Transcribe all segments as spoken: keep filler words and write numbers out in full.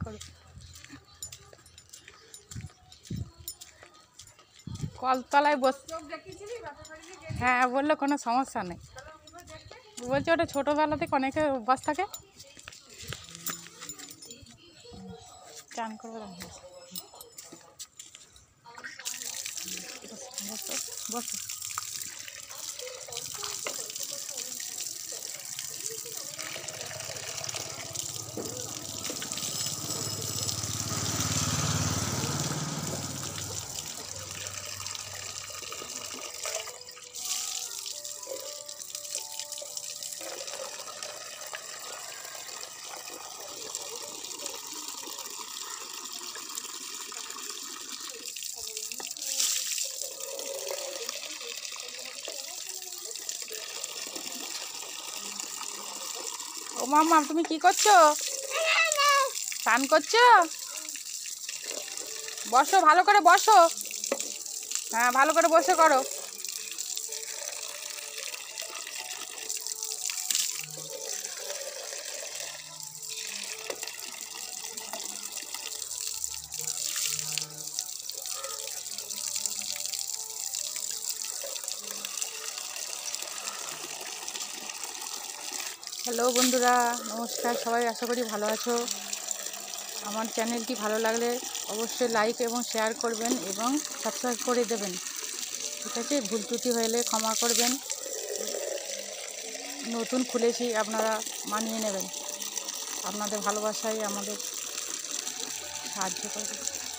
করো। কলতলায় বস, হ্যাঁ বললো কোনো সমস্যা নেই। বলছে ওটা ছোটোবেলা থেকে অনেকে অভ্যাস থাকে। চান করবো বসো বসো। ও মাম্মা তুমি কি করছো? স্নান করছো? বসো ভালো করে বসো। হ্যাঁ ভালো করে বসে করো। হ্যালো বন্ধুরা, নমস্কার। সবাই আশা করি ভালো আছো। আমার চ্যানেলটি ভালো লাগলে অবশ্যই লাইক এবং শেয়ার করবেন এবং সাবস্ক্রাইব করে দেবেন, ঠিক আছে? ভুল ত্রুটি হলে ক্ষমা করবেন। নতুন খুলেছি, আপনারা মানিয়ে নেবেন। আপনাদের ভালোবাসাই আমাদের সাহায্য করবে।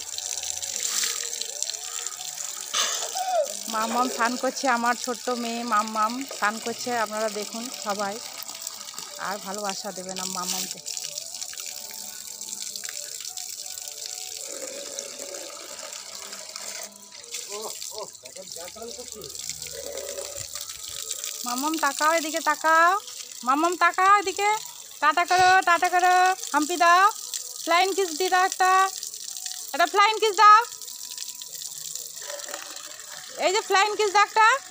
মাম্মাম স্নান করছে, আমার ছোট্ট মেয়ে মাম্মাম স্নান করছে। আপনারা দেখুন সবাই, আর ভালোবাসা দেবেন মাম্মামকে। মাম্মাম তাকাও, এদিকে তাকাও। মাম্মাম তাকাও এদিকে। টাটা করো, টাটা করো, হাম্পি দাও। ফ্লাইং কিস দি দাও, একটা একটা ফ্লাইং কিস দাও। এই যে ফ্লাইং কিস দাও একটা।